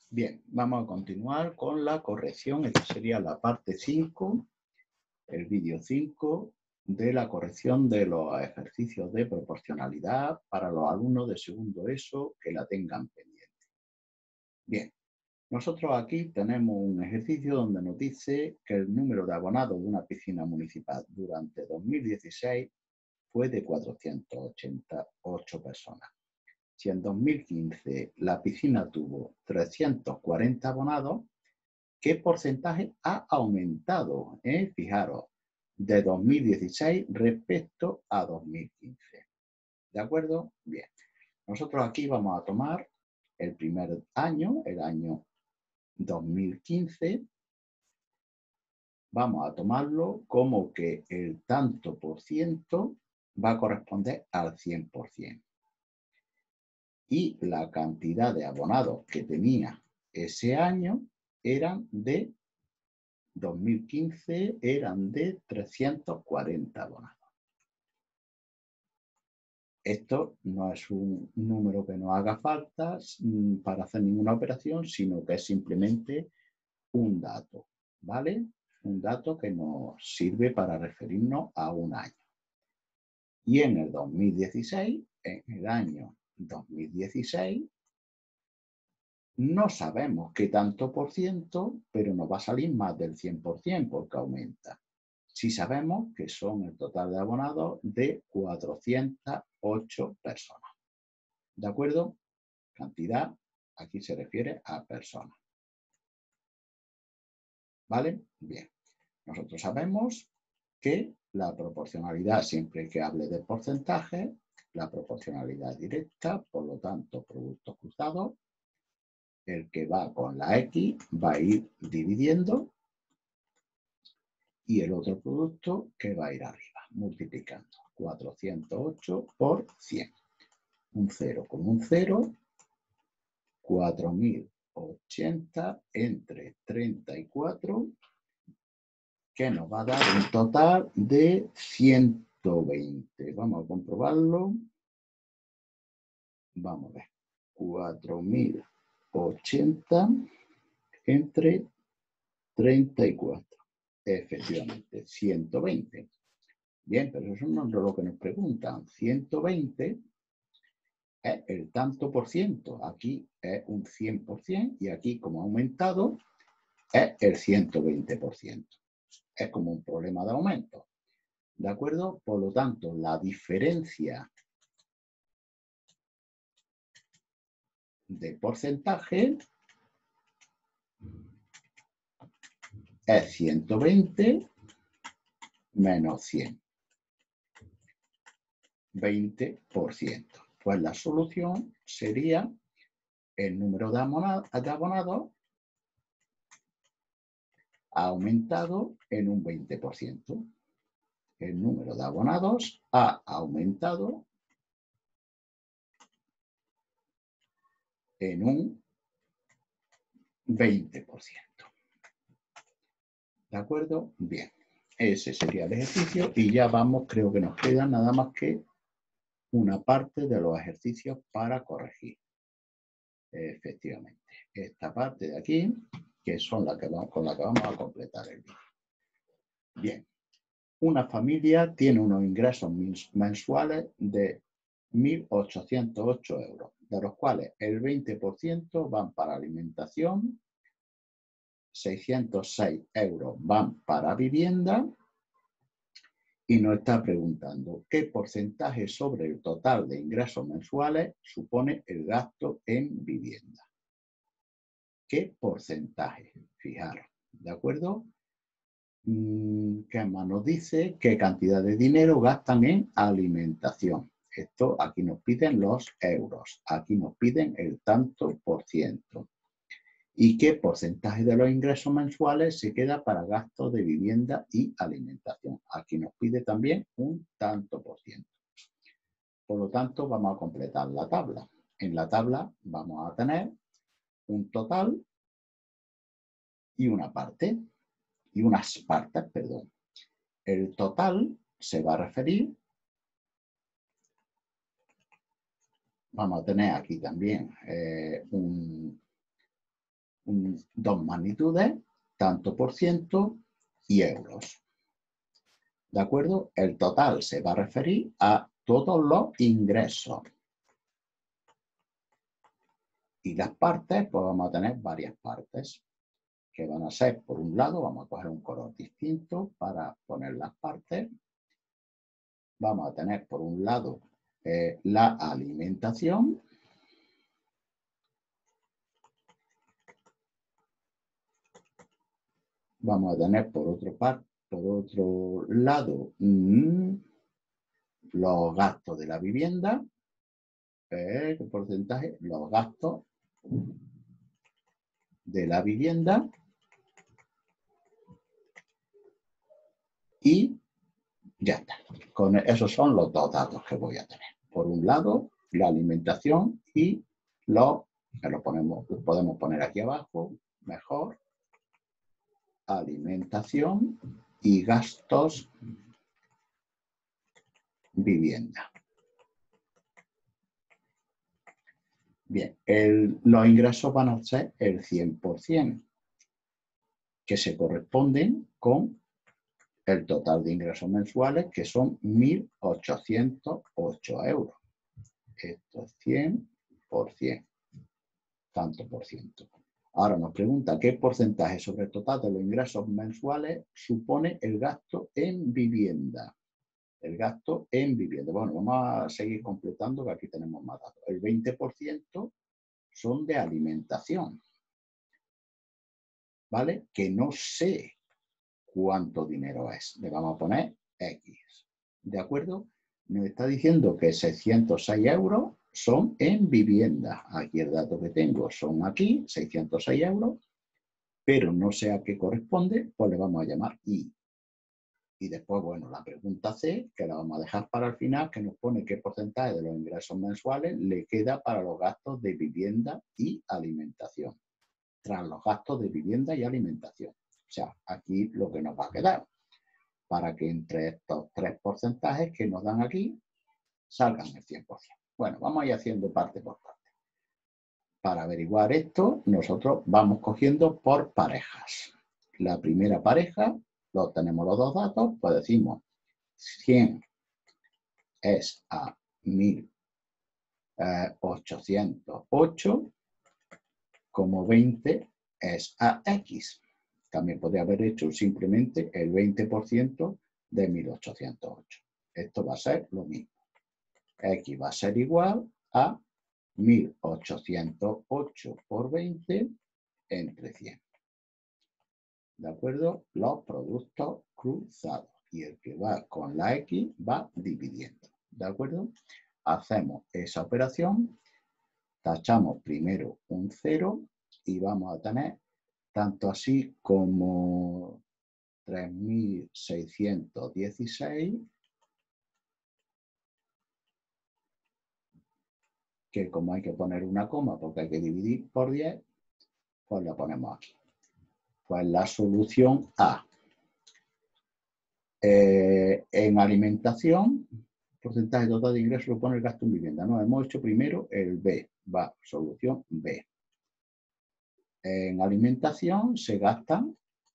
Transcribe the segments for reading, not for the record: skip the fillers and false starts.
Bien, vamos a continuar con la corrección. Esta sería la parte 5, el vídeo 5 de la corrección de los ejercicios de proporcionalidad para los alumnos de segundo ESO que la tengan pendiente. Bien, nosotros aquí tenemos un ejercicio donde nos dice que el número de abonados de una piscina municipal durante 2016 fue de 488 personas. Si en 2015 la piscina tuvo 340 abonados, ¿qué porcentaje ha aumentado? Fijaros, de 2016 respecto a 2015. ¿De acuerdo? Bien. Nosotros aquí vamos a tomar el primer año, el año 2015. Vamos a tomarlo como que el tanto por ciento va a corresponder al 100%. Y la cantidad de abonados que tenía ese año eran de 2015 eran de 340 abonados. Esto no es un número que nos haga falta para hacer ninguna operación, sino que es simplemente un dato, ¿vale? Un dato que nos sirve para referirnos a un año. Y en el 2016, en el año 2016, no sabemos qué tanto por ciento, pero nos va a salir más del 100% porque aumenta. Si sabemos que son el total de abonados de 408 personas. ¿De acuerdo? Cantidad, aquí se refiere a personas. ¿Vale? Bien. Nosotros sabemos que la proporcionalidad, siempre que hable de porcentaje, la proporcionalidad directa, por lo tanto, productos cruzados, el que va con la X va a ir dividiendo y el otro producto que va a ir arriba, multiplicando 408 por 100. Un 0 con un 0, 4080 entre 34, que nos va a dar un total de 120. Vamos a comprobarlo. Vamos a ver. 4080 entre 34. Efectivamente, 120. Bien, pero eso no es lo que nos preguntan. 120 es el tanto por ciento. Aquí es un 100% y aquí, como ha aumentado, es el 120%. Es como un problema de aumento. ¿De acuerdo? Por lo tanto, la diferencia de porcentaje es 120 menos 100. 20%. Pues la solución sería el número de abonados ha aumentado en un 20%. El número de abonados ha aumentado en un 20%. ¿De acuerdo? Bien. Ese sería el ejercicio y ya vamos, creo que nos queda nada más que una parte de los ejercicios para corregir. Efectivamente. Esta parte de aquí, que son con la que vamos a completar el vídeo. Bien. Una familia tiene unos ingresos mensuales de 1.808 euros, de los cuales el 20% van para alimentación, 606 euros van para vivienda y nos está preguntando qué porcentaje sobre el total de ingresos mensuales supone el gasto en vivienda. ¿Qué porcentaje? Fijaros, ¿de acuerdo? ¿Qué más nos dice? ¿Qué cantidad de dinero gastan en alimentación? Esto aquí nos piden los euros, aquí nos piden el tanto por ciento. ¿Y qué porcentaje de los ingresos mensuales se queda para gastos de vivienda y alimentación? Aquí nos pide también un tanto por ciento. Por lo tanto, vamos a completar la tabla. En la tabla vamos a tener un total y una parte, y unas partes, perdón. El total se va a referir, vamos a tener aquí también dos magnitudes, tanto por ciento y euros. ¿De acuerdo? El total se va a referir a todos los ingresos. Y las partes, pues vamos a tener varias partes, que van a ser, por un lado, vamos a coger un color distinto para poner las partes. Vamos a tener, por un lado, la alimentación. Vamos a tener, por otro lado, los gastos de la vivienda. ¿Qué porcentaje? Los gastos de la vivienda. Y ya está. Esos son los dos datos que voy a tener. Por un lado, la alimentación y lo podemos poner aquí abajo, mejor. Alimentación y gastos vivienda. Bien, los ingresos van a ser el 100%, que se corresponden con el total de ingresos mensuales, que son 1.808 euros. Esto es 100%, tanto por ciento. Ahora nos pregunta qué porcentaje sobre el total de los ingresos mensuales supone el gasto en vivienda. El gasto en vivienda. Bueno, vamos a seguir completando, que aquí tenemos más datos. El 20% son de alimentación, ¿vale? Que no sé cuánto dinero es. Le vamos a poner X. ¿De acuerdo? Nos está diciendo que 606 euros son en vivienda. Aquí el dato que tengo son aquí, 606 euros, pero no sé a qué corresponde, pues le vamos a llamar I. Y después, bueno, la pregunta C, que la vamos a dejar para el final, que nos pone qué porcentaje de los ingresos mensuales le queda para los gastos de vivienda y alimentación. Tras los gastos de vivienda y alimentación. O sea, aquí lo que nos va a quedar, para que entre estos tres porcentajes que nos dan aquí, salgan el 100%. Bueno, vamos a ir haciendo parte por parte. Para averiguar esto, nosotros vamos cogiendo por parejas. La primera pareja, tenemos los dos datos, pues decimos 100 es a 1.808, como 20 es a X. También podría haber hecho simplemente el 20% de 1.808. Esto va a ser lo mismo. X va a ser igual a 1.808 por 20 entre 100. ¿De acuerdo? Los productos cruzados. Y el que va con la X va dividiendo. ¿De acuerdo? Hacemos esa operación. Tachamos primero un 0 y vamos a tener tanto así como 3.616, que como hay que poner una coma porque hay que dividir por 10, pues la ponemos aquí. Pues la solución A. En alimentación, porcentaje total de ingresos lo pone el gasto en vivienda. No, hemos hecho primero el B. Va, solución B. En alimentación se gastan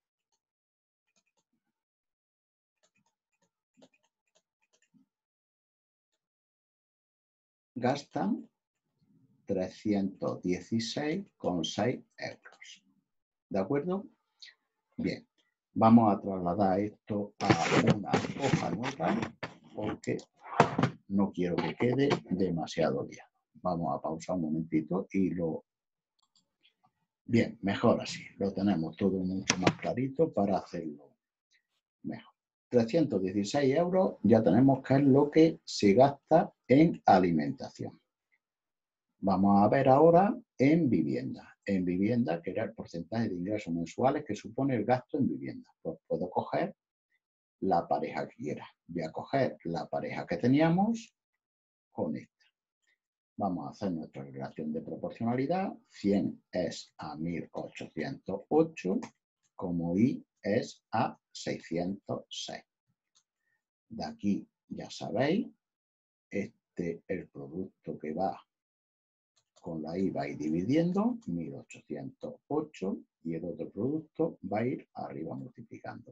316,6 euros. ¿De acuerdo? Bien, vamos a trasladar esto a una hoja nueva porque no quiero que quede demasiado liado. Vamos a pausar un momentito y lo... Bien, mejor así. Lo tenemos todo mucho más clarito para hacerlo mejor. 316 euros ya tenemos que es lo que se gasta en alimentación. Vamos a ver ahora en vivienda. En vivienda, que era el porcentaje de ingresos mensuales que supone el gasto en vivienda. Pues puedo coger la pareja que quiera. Voy a coger la pareja que teníamos con esta. Vamos a hacer nuestra relación de proporcionalidad. 100 es a 1.808, como I es a 606. De aquí, ya sabéis, el producto que va con la I va a ir dividiendo, 1808, y el otro producto va a ir arriba multiplicando.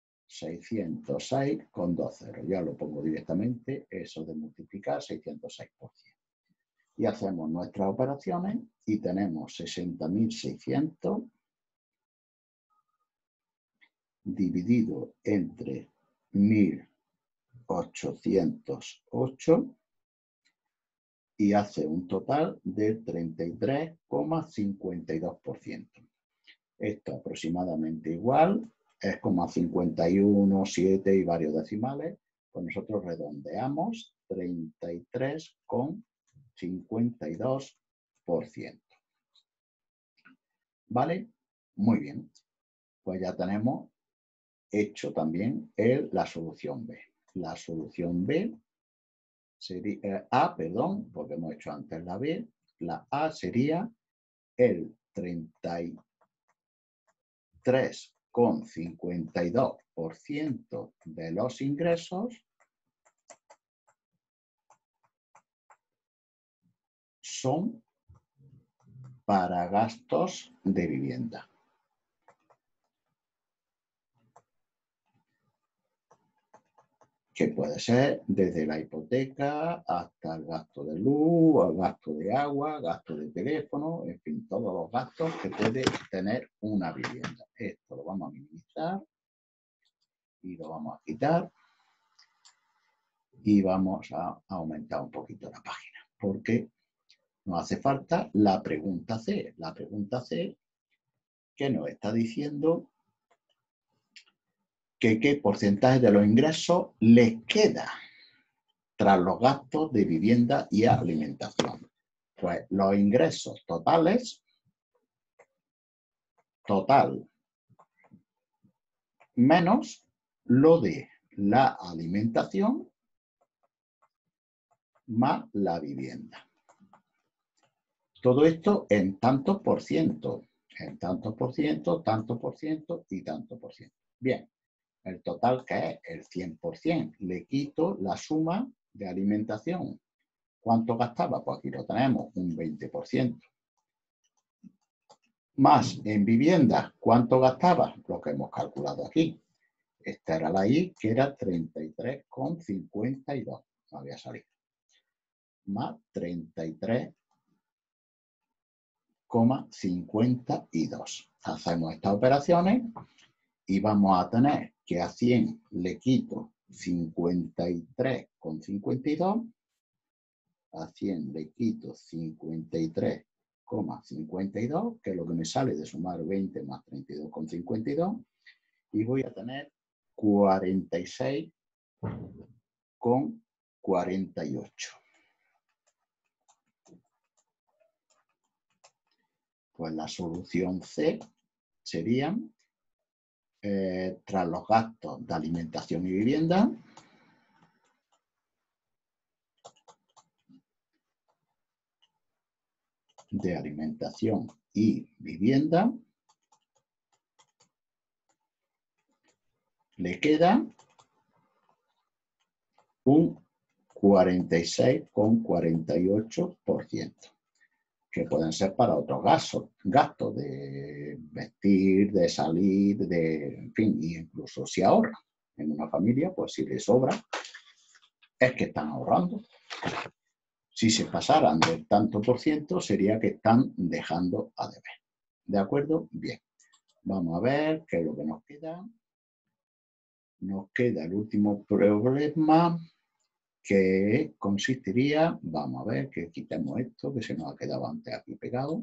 606 con 2 ceros. Ya lo pongo directamente, eso de multiplicar 606 por 100. Y hacemos nuestras operaciones y tenemos 60.600 dividido entre 1.808 y hace un total de 33,52%. Esto aproximadamente igual, es como 51, 7 y varios decimales, pues nosotros redondeamos 33,52%. ¿Vale? Muy bien. Pues ya tenemos hecho también la solución B. La solución B sería perdón, porque hemos hecho antes la B. La A sería el 33,52% de los ingresos son para gastos de vivienda. Que puede ser desde la hipoteca hasta el gasto de luz, el gasto de agua, gasto de teléfono, en fin, todos los gastos que puede tener una vivienda. Esto lo vamos a minimizar y lo vamos a quitar y vamos a aumentar un poquito la página porque nos hace falta la pregunta C. La pregunta C que nos está diciendo que qué porcentaje de los ingresos les queda tras los gastos de vivienda y alimentación. Pues los ingresos totales, total, menos lo de la alimentación más la vivienda. Todo esto en tantos por ciento, en tantos por ciento, tanto por ciento y tanto por ciento. Bien, el total que es el 100%, le quito la suma de alimentación. ¿Cuánto gastaba? Pues aquí lo tenemos, un 20%. Más en vivienda, ¿cuánto gastaba? Lo que hemos calculado aquí. Esta era la I, que era 33,52. No había salido. Más 33,52. Hacemos estas operaciones y vamos a tener que a 100 le quito 53,52. A 100 le quito 53,52, que es lo que me sale de sumar 20 más 32,52, y voy a tener 46,48. Pues la solución C sería, tras los gastos de alimentación y vivienda, le queda un 46,48%, que pueden ser para otros gastos de vestir, de salir, en fin, y incluso si ahorran en una familia, pues si les sobra, es que están ahorrando. Si se pasaran del tanto por ciento, sería que están dejando a deber. ¿De acuerdo? Bien. Vamos a ver qué es lo que nos queda. Nos queda el último problema, que consistiría, vamos a ver, que quitemos esto, que se nos ha quedado antes aquí pegado.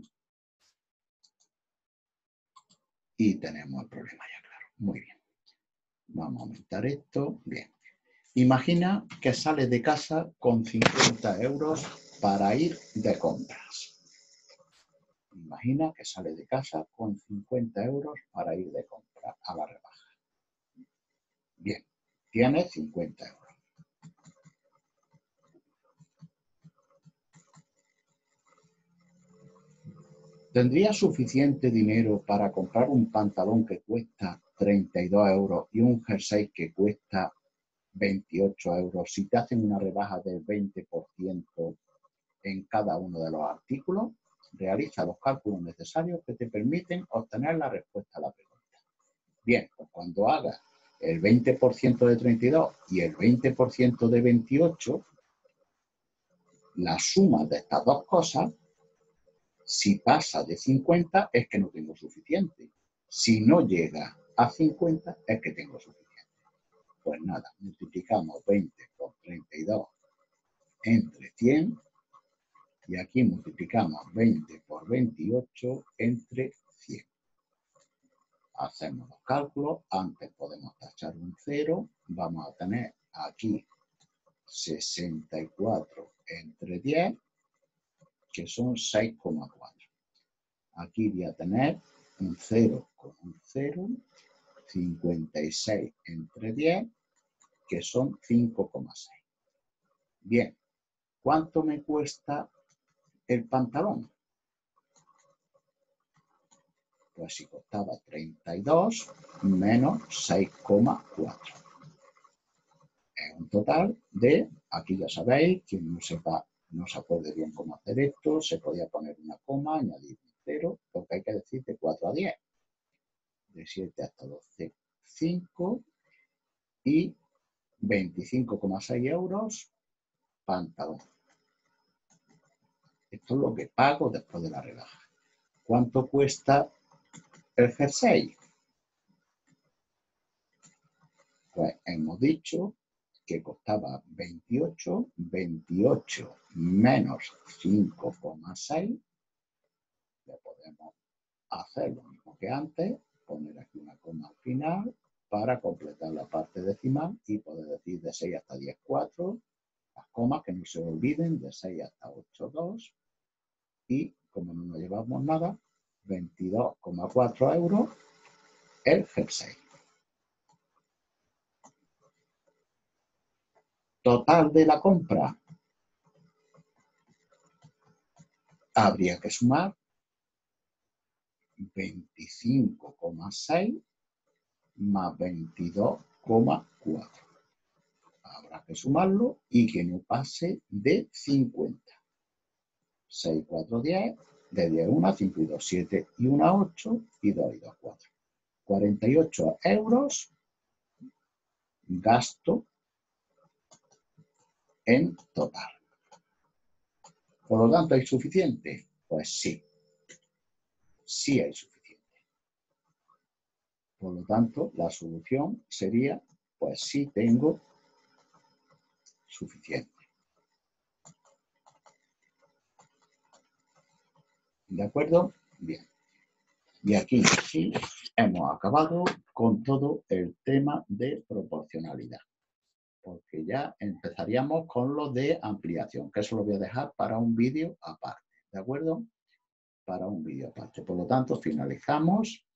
Y tenemos el problema ya claro. Muy bien. Vamos a aumentar esto. Bien. Imagina que sales de casa con 50 euros para ir de compras. Imagina que sales de casa con 50 euros para ir de compras a la rebaja. Bien. Tienes 50 euros. ¿Tendría suficiente dinero para comprar un pantalón que cuesta 32 euros y un jersey que cuesta 28 euros si te hacen una rebaja del 20% en cada uno de los artículos, realiza los cálculos necesarios que te permiten obtener la respuesta a la pregunta. Bien, pues cuando hagas el 20% de 32 y el 20% de 28, la suma de estas dos cosas, si pasa de 50, es que no tengo suficiente. Si no llega a 50, es que tengo suficiente. Pues nada, multiplicamos 20 por 32 entre 100 y aquí multiplicamos 20 por 28 entre 100. Hacemos los cálculos, antes podemos tachar un 0, vamos a tener aquí 64 entre 10, que son 6,4. Aquí voy a tener un 0 con un 0, 56 entre 10, que son 5,6. Bien, ¿cuánto me cuesta el pantalón? Pues si costaba 32 menos 6,4. Es un total de, aquí ya sabéis, quien no sepa, no se acuerde bien cómo hacer esto, se podía poner una coma, añadir un 0, porque hay que decir de 4 a 10. De 7 hasta 12, 5 y 25,6 euros pantalón. Esto es lo que pago después de la rebaja. ¿Cuánto cuesta el jersey? Pues hemos dicho que costaba 28, 28 menos 5,6. Le podemos hacer lo mismo que antes, poner aquí una coma al final para completar la parte decimal y poder decir de 6 hasta 10, 4. Las comas que no se olviden, de 6 hasta 8, 2. Y como no nos llevamos nada, 22,4 euros el jersey. Total de la compra. Habría que sumar 25,6 más 22,4. Habrá que sumarlo y que no pase de 50. 6, 4, 10, de 10 1, 5 y 2, 7 y 1, 8 y 2 y 2, 4. 48 euros gasto en total. Por lo tanto, ¿hay suficiente? Pues sí. Sí hay suficiente. Por lo tanto, la solución sería, pues sí tengo suficiente. ¿De acuerdo? Bien. Y aquí sí hemos acabado con todo el tema de proporcionalidad. Porque ya empezaríamos con lo de ampliación, que eso lo voy a dejar para un vídeo aparte. ¿De acuerdo? Para un vídeo aparte. Por lo tanto, finalizamos